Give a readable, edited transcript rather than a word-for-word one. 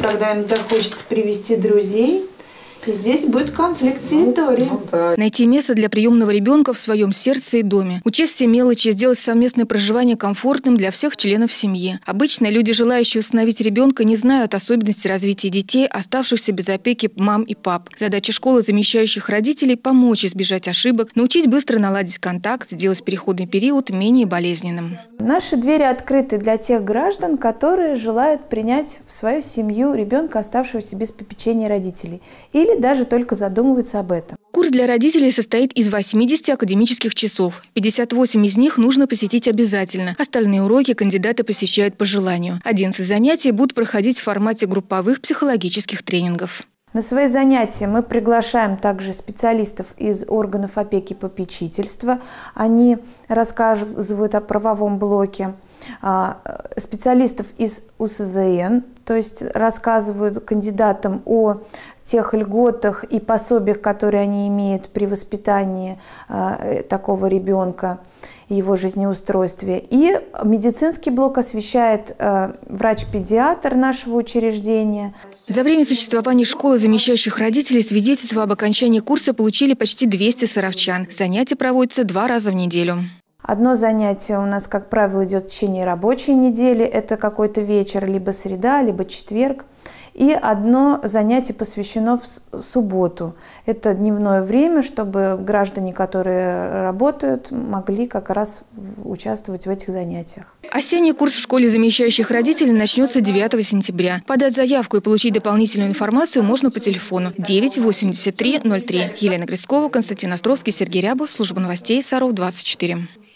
Когда им захочется привести друзей, и здесь будет конфликт территории. Найти место для приемного ребенка в своем сердце и доме. Учесть все мелочи, сделать совместное проживание комфортным для всех членов семьи. Обычно люди, желающие усыновить ребенка, не знают особенностей развития детей, оставшихся без опеки мам и пап. Задача школы замещающих родителей – помочь избежать ошибок, научить быстро наладить контакт, сделать переходный период менее болезненным. Наши двери открыты для тех граждан, которые желают принять в свою семью ребенка, оставшегося без попечения родителей, или даже только задумываются об этом. Курс для родителей состоит из 80 академических часов. 58 из них нужно посетить обязательно. Остальные уроки кандидаты посещают по желанию. 11 занятий будут проходить в формате групповых психологических тренингов. На свои занятия мы приглашаем также специалистов из органов опеки и попечительства. Они рассказывают о правовом блоке. Специалистов из УСЗН, то есть рассказывают кандидатам о тех льготах и пособиях, которые они имеют при воспитании такого ребенка и его жизнеустройстве. И медицинский блок освещает врач-педиатр нашего учреждения. За время существования школы замещающих родителей свидетельство об окончании курса получили почти 200 саровчан. Занятия проводятся 2 раза в неделю. Одно занятие у нас, как правило, идет в течение рабочей недели. Это какой-то вечер, либо среда, либо четверг. И одно занятие посвящено в субботу. Это дневное время, чтобы граждане, которые работают, могли как раз участвовать в этих занятиях. Осенний курс в школе замещающих родителей начнется 9 сентября. Подать заявку и получить дополнительную информацию можно по телефону 9 83 03. Елена Грицкова, Константин Островский, Сергей Рябов, служба новостей Саров 24.